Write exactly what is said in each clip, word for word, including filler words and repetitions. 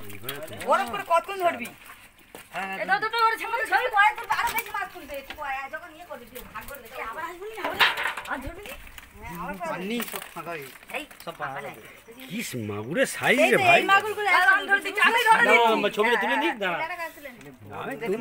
বরফ করে কতক্ষণ ধরবি? এটা তো তো ওর সামনে ছবি কয় তোর আরো বেশি মাছ তুলবে তুই আয় যখন ইয়ে করবি তুই ভাগ করে দে আবার আসবি না আর ধরবি পানি সব ফাঁকাই এই সব পাকালে কি মাগুরের সাইজ রে ভাই। এই মাগুরগুলো এখন ধরতে চালে ধরে নে আমরা ছবিটা তুলে নিই দাঁড়া। আমি তুমি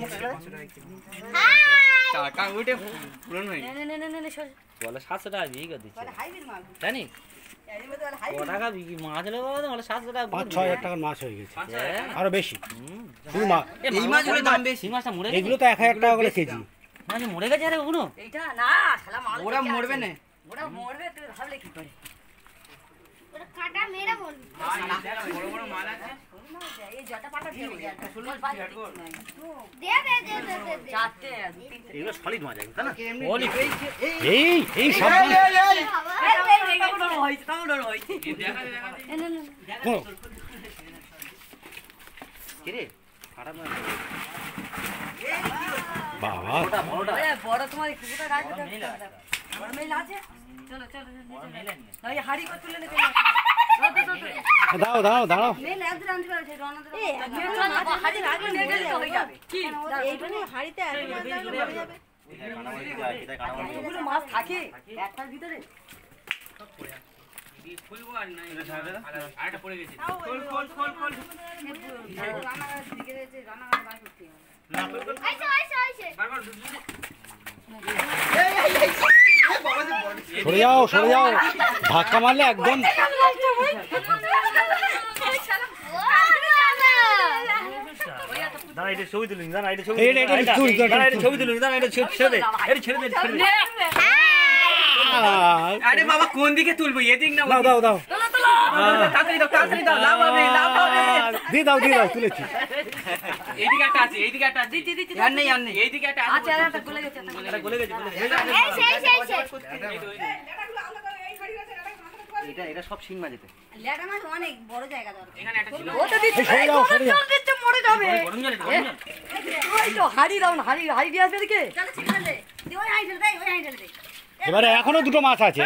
টাকা উঠে পুরন হয় নে নে নে নে নে সর বলে সাতশো টাকা বিঘি করে দিচ্ছে বলে হাইবির মাগুর জানি এই মধ্যে বলে হাইবির ক টাকা বিঘি মাছ হলে বাবা বলে সাতশো টাকা পাঁচ ছয় হাজার টাকার মাছ হয়ে গেছে আরো বেশি। এই মাছগুলোর দাম বেশি। এই মাছটা মরে এগুলো তো এক হাজার টাকা করে কেজি। মানে মরে গেছে আরে ওগুলো এইটা না শালা মাল ওরা মরবে না ওরা মরবে তুই ভাবলে কি করে ওরা কাটা মেরে বলবি বড় বড় মাল আছে এই জটা পাটা দিয়ে একটা ষোলো পাঁচ দে দে দে দে দে চারটে এগুলো সলিড মাছ তাই না বলি এই এই সব এই এই কাপড় হইছে কাপড় হইছে দেখা দেখা না না কি রে খারাপ না বাবা ওটা বড়টা এ বড় তোমার কুকুরটা রাখো বড় মেল আছে চলো চলো না এই হাড়ি কত তুলে নে চলো দাও দাও দাও মেল আদর আনতে পারছে রনা দর এই হাড়ি রাখলে নিয়ে গেলে তো হয়ে যাবে কি এইখানে হাড়িতে আর হয়ে যাবে ওগুলো মাছ থাকে একটার ভিতরে খুলবো আর নাই আরেকটা পড়ে গেছে খোল খোল খোল খোল রান্না দিকে যে রান্না বার করতে হবে না খোল খোল আইসো আইসো আইসো বারবার ঢুকবি সরে যাও সরে যাও ধাক্কা মারলে একদম দাঁড়া এটা ছবি তুলুন দাঁড়া এটা ছবি এটা এটা তুই দাঁড়া এটা ছবি তুলুন দাঁড়া এটা ছেড়ে দে এটা ছেড়ে দে ছেড়ে দে আরে বাবা কোন দিকে তুলবো এদিক না দাও দাও দাও তাড়াতাড়ি দাও তাড়াতাড়ি দাও লাভ হবে লাভ হবে দিয়ে দাও দিয়ে দাও তুলেছি। এইদিকে একটা আছে এইদিকে একটা আছে দিদি দিদি আর নেই আর নেই এইদিকে একটা আচ্ছা আছে এটা গলে গেছে এটা গলে গেছে গলে গেছে এই সেই সেই সেই এটা এটা সব শিং মাছ এটা লেটা মাছ অনেক বড় জায়গা দরকার এখানে একটা ছিল ও তো দিদি সরে যাও সরে যাও দিচ্ছে মরে যাবে গরম জলে গরম জল ওই তো হাড়ি দাও না হাড়ি হাড়ি দিয়ে আসবে দিকে চল ছিড়ে দে দি ওই হাড়ি ঢেলে দে ওই হাড়ি ঢেলে দে এবারে এখনো দুটো মাছ আছে।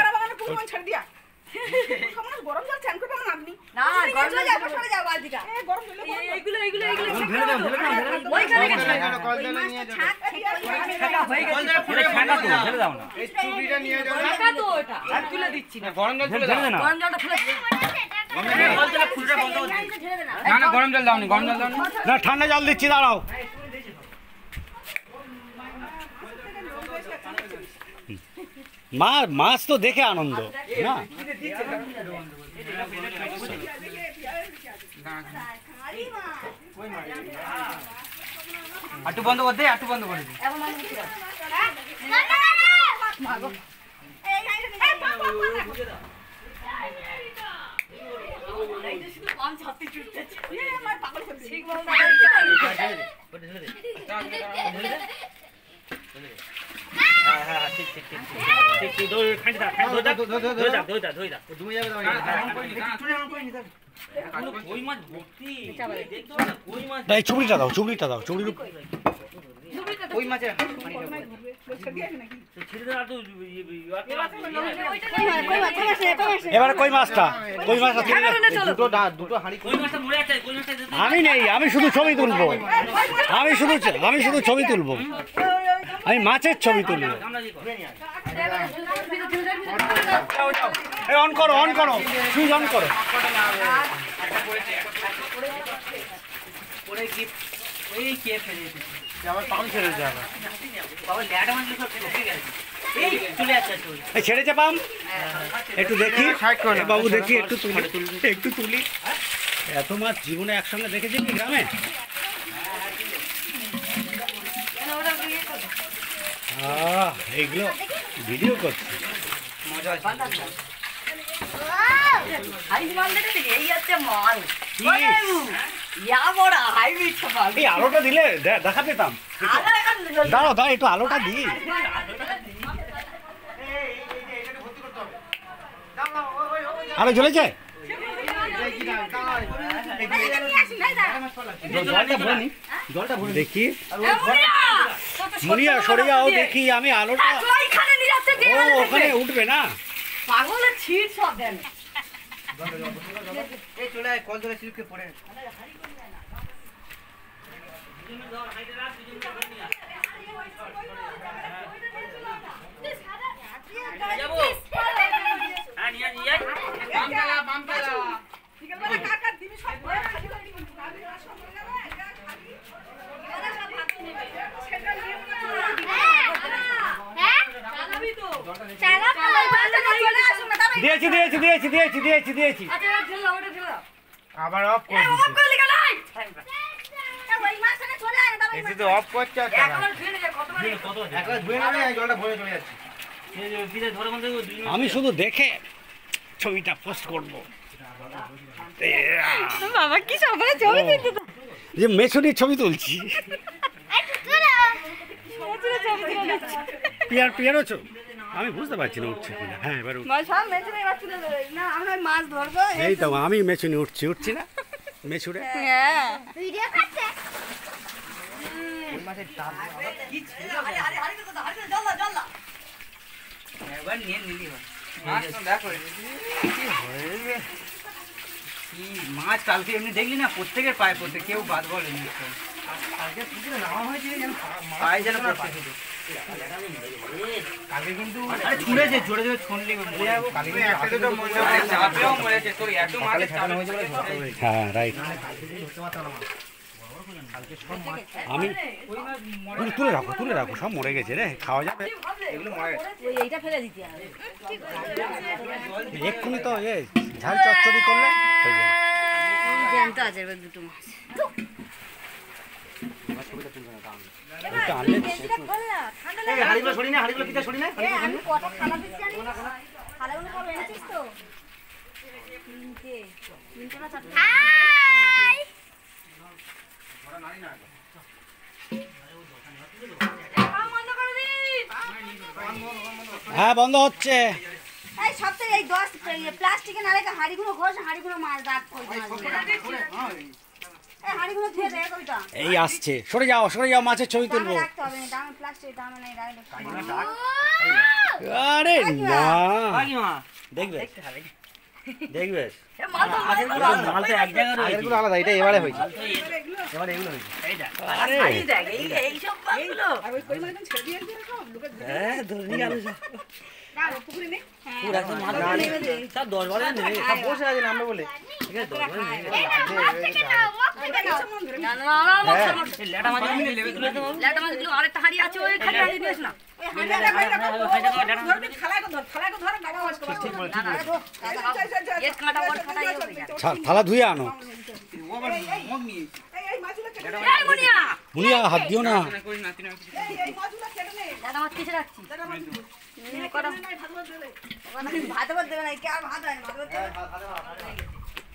না গরম জল যাবে সরে যাও বালতিটা এইগুলো এইগুলো এইগুলো ঢেলে দাও ঢেলে দাও ঢেলে দাও ওইখানে গেছে কল জলে নিয়ে যাও ঠান্ডা হয়ে গেছে এটা ঠান্ডা তো ঢেলে দাও না এই চুড়িটা নিয়ে যাও ঠান্ডা তো ওটা আর তুলে দিচ্ছি না গরম জল ঢেলে তুলে দাও দে না গরম জলটা ফেলে দে গরম জল ফুলটা বন্ধ করে হাড়িতে ঢেলে দে না না না গরম জল দাও নি গরম জল দাও নি না ঠান্ডা জল দিচ্ছি দাঁড়াও। মা মাছ তো দেখে আনন্দ না আটু বন্ধ করে দে আটু বন্ধ করে দে এখন মানে কি মাগো এই হাড়িটা এই পা পা কম ছাতি চুটতেছে এ আমার পাগল হচ্ছে ঠিক বল না ঢেলে দে ঢেলে দে হ্যাঁ হ্যাঁ ঠিক ঠিক ঠিক ঠিক ঠিক দই খাইতে দাও খাইতে দাও দই দাও দই দাও দই দাও তুমি যাবে দাও গরম করে নি চুড়ি গরম করে নি দাও কই মাছ ভর্তি দেখছো না কই মাছ এই চুবড়িটা দাও চুবড়িটা দাও চুবড়ির উপর ওই মাছের ছেড়ে দাও তো এবারে কই মাছটা কই মাছটা ছেড়ে দাও। দুটো দুটো হাঁড়ি কই মাছটা মরে আছে কই মাছটা আমি নেই আমি শুধু ছবি তুলবো আমি শুধু আমি শুধু ছবি তুলবো আমি মাছের ছবি তুলবো। আমরা কি করে নিয়ে এই অন করো অন করো সুইচ অন করো। পরে কি ওই কে ফেলে আমার পাম ছেড়ে যাবে বাবা ল্যাডা মাছ সব ঢুকে গেছে এই চলে আসছে চলে এই ছেড়েছে পাম একটু দেখি বাবু দেখি একটু তুলি একটু তুলি এত মাছ জীবনে একসঙ্গে দেখেছেন কি গ্রামে? আহ এইগুলো ভিডিও করছি মজা আছে হাড়ি মাল দেখে এই হচ্ছে মাল ইয়া বড় হাইবি ছবা এই আলোটা দিলে দে- দেখা পেতাম। আলো এখন দাঁড়াও দাঁড়াও একটু আলোটা দিই। আলো জ্বলেছে জলটা ভরে জলটা ভরে দেখি মুনিয়া সরে যাও দেখি আমি আলোটা ওইখানে নিয়ে যাচ্ছে ও ওখানে উঠবে না পাগলের ছিট সব দেন এই চলে আয় কল ধরে সিলকে পড়ে যাবো হ্যাঁ নিয়ে নিয়ে বাম চালা বাম চালা বিকেলবেলা কাকা দিবি সব করে সব হয়ে যাবে এটা খালি এবারে সব ভাত নেবে সেটা নিয়ে হ্যাঁ চালাবি তো চালা ওই বাচ্চা চলে আসুন না দাঁড়াই দিয়েছি দিয়েছি দিয়েছি দিয়েছি দিয়েছি দিয়েছি আচ্ছা ঢেলা ওটা ঢেলা আবার অফ এ করে অফ দিচ্ছে করে লিখা নাই এ ওই মাছটা চলে আয় দাঁড়াই এসে তো অফ করছে আর একবার ধুয়ে নিয়ে কতবার কত একবার ধুয়ে নেবে এই জলটা ভরে চলে যাচ্ছে বিদে ধরে বন্ধ দুই আমি শুধু দেখে ছবিটা পোস্ট করব বাবা কি সবাই ছবি তুলতে তো যে মেছুরির ছবি তুলছি একটু তুলো মেচুরে ছবি তুলে পিয়ার পিয়ারও ছবি আমি বুঝতে পারছি না উঠছে কিনা হ্যাঁ এবার উঠছে। মাছ সব মেচুরে এবার তুলে দেবে না আমরা ওই মাছ ধরবো এই তো আমি মেছুনি উঠছি উঠছি না মেছুরে হ্যাঁ ভিডিও করতে ওই মাছের ডাল কি ছিল আরে আরে আরে তো আরে জল্লা জল্লা একবার নিয়ে নিলি হয় মাছ তো দেখো কি হয়ে কি মাছ কালকে এমনি দেখলি না প্রত্যেকের পায়ে পড়তে কেউ বাদ বলেনি কালকে পুকুরে নামা হয়েছে যেন পায়ে যেন পড়তে কালকে কিন্তু আরে ছুঁড়েছে জোরে জোরে ছুঁড়লি কালকে একটা দুটো মরে চাপেও মরেছে তোর এত মাছ চাপে হয়েছে বলে হ্যাঁ রাইট আমি তুলে- তুলে রাখো তুলে রাখো সব মরে গেছে রে খাওয়া যাবে এগুলো মরে ওই এইটা ফেলে দিতে হবে এক্ষুনি তো এ ঝাল চচ্চড়ি করলে হয়ে যাবে। জ্যান্ত আছে এবার দুটো মাছ ওটা আনলে এটা খোল না ঠান্ডা এই হাড়িগুলো সরি না হাড়িগুলো কিটা সরি না এ আমি কত থালা দিচ্ছি জানিস থালাগুলো কবে এনেছিস তো তিনটে তিনটে না চারটে হাই খাওয়া বন্ধ করে দিন হ্যাঁ বন্ধ হচ্ছে এই সপ্তাহে এই দশ প্লাস্টিকে না রেখে হাঁড়িগুলো ঘষ হাঁড়িগুলো মাছ দাগ করে এই হাঁড়িগুলো ধুয়ে দে ওইটা এই আসছে সরে যাও সরে যাও মাছের ছবি দামে তুলবো রাখতে হবে না দামে প্লাস্টিক দামে নেই রাখলে আরে না কি মা দেখবে দেখবে এ মাল তো আগের গুলো মাল তো এক জায়গায় রয়েছে আগেরগুলো আলাদা এটা এবারে হয়েছে তো এবারে এগুলো হয়েছে এইটা আরে এই দেখ এই এই সব মাছগুলো হ্যাঁ ধরে নিয়ে গেল সব। পুরো একদম মাল সব দশ বারো জন নেই সব বসে আছে নামবে বলে ঠিক আছে দশ বারো জন নেই এই না মুখ থেকে নাও মুখ থেকে নাও না না না মাছ এই লেটা মাছ আমি লেবে তুলে দেবো লেটা মাছগুলো আরেকটা হাঁড়ি আছে ওই খালি হাঁড়ি দিস না ওই হাঁড়ি এর কাঁটা বড় কাঁটা ইয়ে হয়ে যায় ছা- থালা ধুয়ে আনো ও আবার মগ নিয়ে এই মুনিয়া মুনিয়া হাত দিও না করি না তিন লেটা মাছ কিসে রাখছিস হুম, কটা ভাত ভাত দেবে না কে আর ভাত হয় না ভাত ভাত দেবে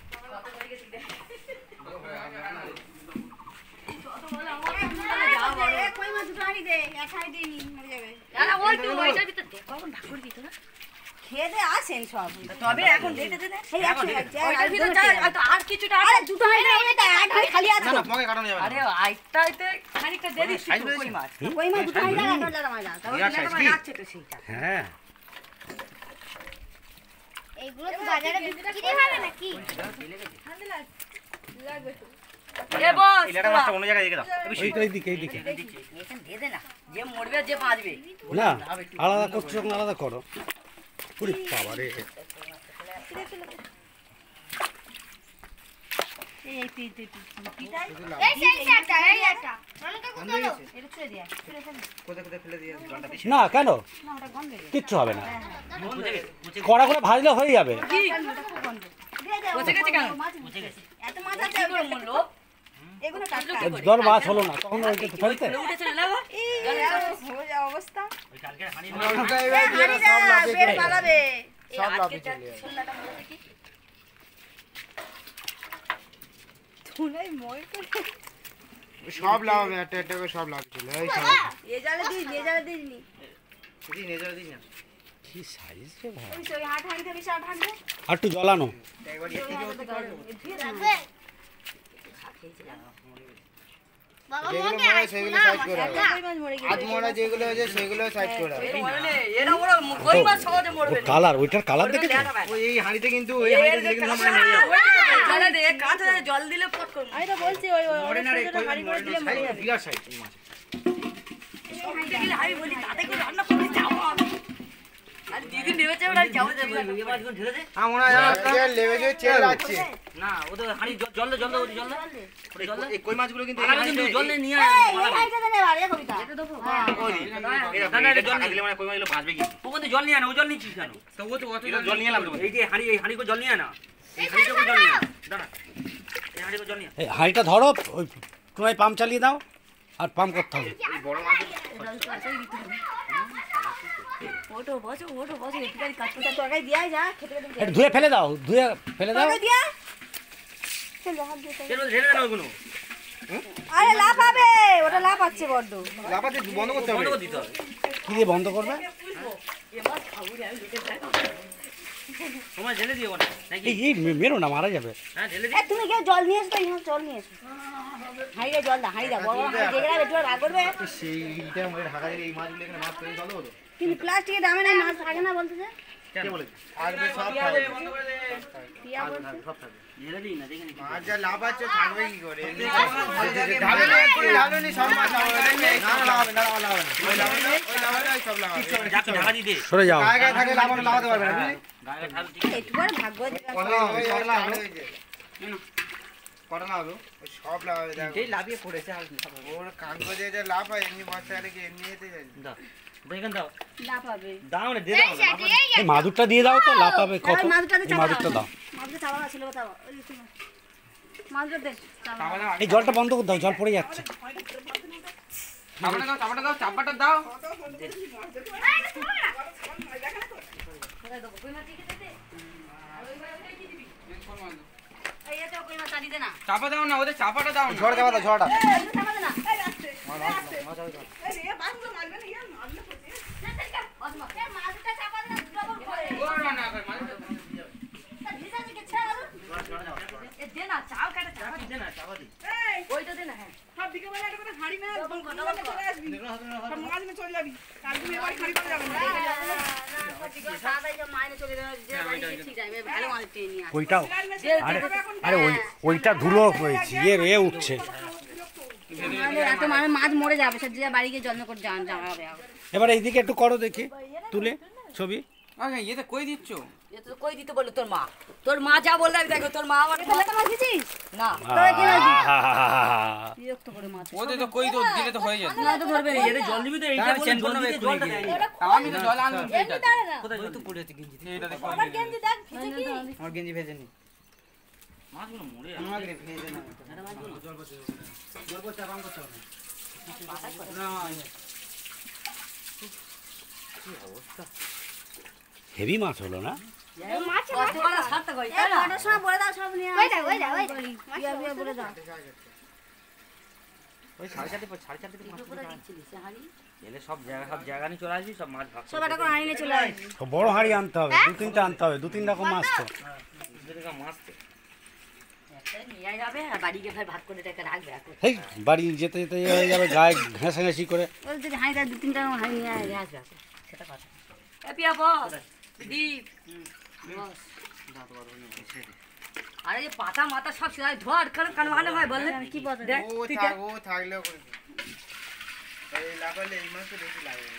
কই মাছ দুটো হাঁড়ি দে এক হাঁড়ি দিয়ে নি মরে যাবে না ওই তো ওইটার ভিতর দে কখন ভাগ করবি তোরা খেয়ে দে আসেন সব তবে এখন দেখতে দে এই একশো ওইটার ভিতর যা আর কিছুটা আরে দুটো হাঁড়ি দে ওইটা এক হাঁড়ি খালি আছে না মগে কাটানো যাবে আরে আইটাইতে খানিকটা দে দিস সাইজ কই রয়েছে? মাছ কই মাছ দুটো হাঁড়ি লাগা লাগা মাছ তবে বিরাট লাগা size কি? মাছ আছে তো সেইটা হ্যাঁ এইগুলো তো বাজারে বিক্রি হবে নাকি এ বস এই লেটা মাছটা অন্য জায়গায় রেখে দাও এইটা এইদিকে এইদিকে এখানে দে দে না যে মরবে যে বাঁচবে না আলাদা করছো যখন আলাদা করো পুরি বাবা রে এই তুই তুই পিটাই এই সেই একটা এই একটা রনিকা কোথায় গেল এটা ছুঁয়ে দিয়া ছুঁয়ে ফেল কোথায় কোথায় ফেলে দিয়ে জলটা দিছি না কেন না ওটা গন্ধ রে কিচ্ছু হবে না বুঝে গেছে বুঝে কড়া করে ভাজলে হয়ে যাবে কি ওটা খুব গন্ধ দিয়ে দে বসে গেছে কেন বসে গেছে এত মাছ আছে কি মরলো এগুলো টাটকা দর মাছ হলো না তখন ওইটা একটু ফেলতে উঠেছে লাগো এই অবস্থা ওই কালকে হানি বের পালাবে সব লাভে চলে যাবে। ছোলাটা মরে কি তুলাই মই সব লাভ হবে একটা একটা করে সব লাভ চলে এই সব এ জালে দিই এ জালে দিই নি দিদি নেজর দিন না কি সাইজ রে ভাই ওই সই হাট হাঁড়ি থেকে সাত হাঁড়ি আর একটু জলানো একবার এর থেকে যাবে বাবা যেগুলো মোকে মরে আজ সেগুলো শোনা সাইড আমার করে রাখো। কথা। কই মাছ মরে গেছে হাত মোড়া যেগুলো হয়েছে সেগুলো সাইড করে রাখো। এরা ওরা কই মাছ সহজে মরবে না কালার ওইটার কালার দেখেছো ওই এই হাঁড়িতে কিন্তু ওই হাঁড়িতে দেখে কিন্তু আমরা মরে যাবো। জলে দে কাঁচা জল দিলে পট করবে আমি তো বলছি ওই ওই মরে না রে, ছোট কই হাড়ি মরে করে দিলে না, মরে সাইড, যাবে বিরাট সাইড এই মাছ। আমি বলি তাতে করে রান্না করে যাবো আমি আর দিদি নেমেছে ওরা যাবো যাবো এই মাছগুলো ঢেলে দে। আমার মনে হয় যেন একটা- চেয়ার লেবেছে চেয়ার যাচ্ছে। না ওদের হাঁড়ি জল জল দে, জল দে, ওদের জল দে। ওদের জল দে। এই কই মাছগুলো কিন্তু এই পালাবে কিন্তু, হাঁড়িতে- জল নিয়ে নিয়ে এই আয়, এই পালাবে। হাইটা দেনে বাড়ি কবিতা এটা দেখো হ্যাঁ ওই রে, না, না, এটা এটা জল টাকা নেই। দিলে মানে কই মাছগুলো বাঁচবে কিন্তু। ও বলতে জল নিয়ে আয় না, ও জল নিচ্ছিস কেন? তো ও তো অত জল নিয়ে এলাম তো। এই যে হাঁড়ি, এই হাঁড়ি করে জল নিয়ে আয় না। এই হাঁড়িটা করে জল নিয়ে আয়। দাঁড়া। এই হাঁড়ি করে জল নিয়ে আয়। এই হাঁড়িটা ধরো ওই তোমায় পাম্প চালিয়ে দাও আর পাম্প করতে হবে এই বড় মাছ ওটো বসো ওটো বসো একটু কাজ করতে তরকারি দিয়াই যা খেতে খেতে একটু ধুয়ে ফেলে দাও ধুয়ে ফেলে দাও তরকারি দিয়া চল হাত দিয়ে এর মধ্যে ঢেলে দে না ওগুলো। আরে লাভ হবে ওটা লাভ আছে বড্ড লাফাতে বন্ধ করতে বন্ধ হবে। করে দিতে হবে। কি দিয়ে বন্ধ করবে তোমার ঢেলে দিও না নাকি? এই এই মে- মেরো না মারা যাবে হ্যাঁ ঢেলে এ দিই। তুমি গিয়ে জল নিয়ে এসো তো এখানে জল নিয়ে এসো হাঁড়িতে জল দা হাঁড়ি দা বড় বড় হাঁড়ি যেগুলো একটু রাগ করবে সেইটা মনে ঢাকা দিয়ে এই মাছগুলো এখানে মাছ তৈরি ভালো হতো। কিন্তু প্লাস্টিকের দামে নাই মাছ থাকে না বলতে যে কে বলেছে? থাকবে সব থাকবে। পিয়া বলছে ঢেলে দিই না, দেখে নি। মাছ যা লাভ আছে থাকবে কি করে? এমনি ঢালুনি, তুমি ঢালুনি, সব মাছ লাগাবে। না, না, লাগাবে না, লাগাবে না। ওই লাগাবে না, ওই লাগাবে না, ওই সব লাগাবে। যাকে ঢাকা দিয়ে দে। সরে যাও গায়ে গায়ে থাকলে লাগানো লাগাতে পারবে না, বুঝলি? গায়ে ঢাল ঠিক। একটু করে ভাগ্য দিলাম কটা লাগাবে, কটা লাগাবে? কটা লাগাবে? ওই সব লাগাবে, দেখো। এই লাফিয়ে পড়েছে আর ওর কাগজে যে লাভ হয়, এমনি মাছ ছাড়া কি এমনি এতে যায়? দাও। দেখেন দাও। লাভ হবে দাও না, দে এই দাও না। সাথে এই এই মাদুরটা দিয়ে দাও তো লাফাবে কত এই মাদুরটা দে, এই চাপা মাদুরটা দাও মাছটা চাপা ছিল চাপা ওই যে তুমি মাছটা দে চাপা এই জলটা বন্ধ করে দাও জল পড়ে যাচ্ছে চাপাটা দাও, চাপাটা দাও, চাপাটা দাও। এই এটা কই মাছ আনি দে না চাপা দাও না, ওদের চাপাটা দাও না। ঝড় দেওয়া দাও, ঝড়টা। এই এটা চাপা দে না মাছটা চাপা দে না ডবল করে ও না, না, মাছ ভিজা দিকে ছাড় এ দে না চাও কাটা চাপা দে না, চাপা দি। ওইটা দে না হ্যাঁ সব বিকেলবেলা একটা করে হাঁড়ি মেরে ডবল কর দুপুরবেলা ডবল চলে আসবি সব মাছ নিয়ে চলে যাবি কাল তুমি এবার হাঁড়ি করে যাবে না ওইটাও আরে আরে ওই ওইটা ধুলো হয়েছে ইয়ে রে উঠছে মাছ মরে যাবে সে যে বাড়ি গিয়ে যত্ন করে জান জানা হবে এবার এইদিকে একটু করো দেখি তুলে ছবি আগে এতে কই দিচ্ছ? এ তো কই দিতে বললো তোর মা তোর মা যা বললে আমি দেখো তোর মা আমার মাছ দিছিস না বিরক্ত করে মাছ ওদের তো কই তো দিলে তো হয়ে যেত। না তো ধরবে না এর জল দিবি তো, এইটা তাহলে বলে চেঞ্জ জল করতে হবে দিতে, জলটা এক্ষুনি দেয়নি। আমি তো জল আনলাম তো এটা। কোথায় জল? পড়ে আছে গেঞ্জি। এইটাতে কই আমার দিলে। গেঞ্জি দেখ ভিজে কি আমার গেঞ্জি ভেজে নি। মাছগুলো মরে যাবে। আমাকে ভেজে না। হেভি মাছ হলো না কত বড় সাথে কই তাই না কটার সময় বলে দাও সব নিয়ে ওই দাও ওই দাও ওই দাও পিয়া পিয়া বলে দাও ওই সাড়ে চারটে পর- সাড়ে চারটে থেকে মাছ তুলে আন। এলে সব জায়গা সব জায়গা নিয়ে চলে আসবি, সব মাছ ভাগ করে সব একটা করে হাঁড়ি নিয়ে চলে আয় তো বড় হাঁড়ি আনতে হবে দু তিনটা আনতে হবে দু তিন রকম মাছ তো দেবো। মাছ তো। নিয়ে যাবে আর বাড়ি গিয়ে ভাই ভাত করে টাকা রাখবে এখন এই বাড়ি যেতে যেতে ইয়ে হয়ে যাবে গায়ে ঘেঁষাঘেঁষি করে ওই যদি হাঁড়িটা দু তিনটা হাঁড়ি নিয়ে আয় আসবে আসবে সেটা কথা এ পিয়া বস দীপ বস আরে এই পাতা মাথা সব সেলাই ধোয়া আর কারণ কান ভালো হয় বললে কি বল দেখ ও থাক, ও থাকলেও করে কি? এই লাগালে এই মাছটা বেশি লাগে।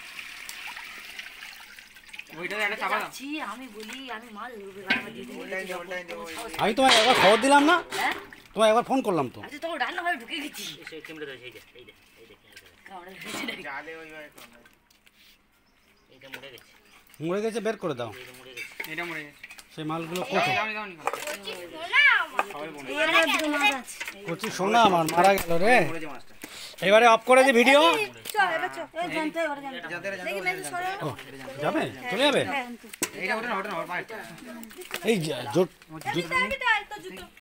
ওইটাতে একটা চাপা দাও। যাচ্ছি আমি বলি আমি মাছ ধরবো আমার দিদি ওটাই দে, ওটাই দে, ওই। আমি তোমায় একবার খবর দিলাম না হ্যাঁ তোমায় একবার ফোন করলাম তো আচ্ছা তোমার রান্না হয়ে ঢুকে গেছি এই সেই চিমড়ে রয়েছে, এই যে, এই যে, এই যে, এই যে। কামড়ে ধরেছে নাকি? জালে ওইভাবে করে না। এইটা মরে গেছে, মরে গেছে বের করে দাও এইটা মরে গেছে। এটা মরে গেছে। সেই মালগুলো কোথায় দাও নি, দাও নি। সবাই বলে। এই আমার দুটো মাছ আছে কচি সোনা আমার মারা গেল রে মরেছে মাছটা। এবারে অফ করে যে ভিডিও চল এবার চল এই জানতে ওরা জানতে যাদের দেখি মেয়ে সরে ও যাবে চলে যাবে এইটা ওটা না, ওটা না, ওর পায়েরটা। এই যে- জোট জোট- আগে তো জুতো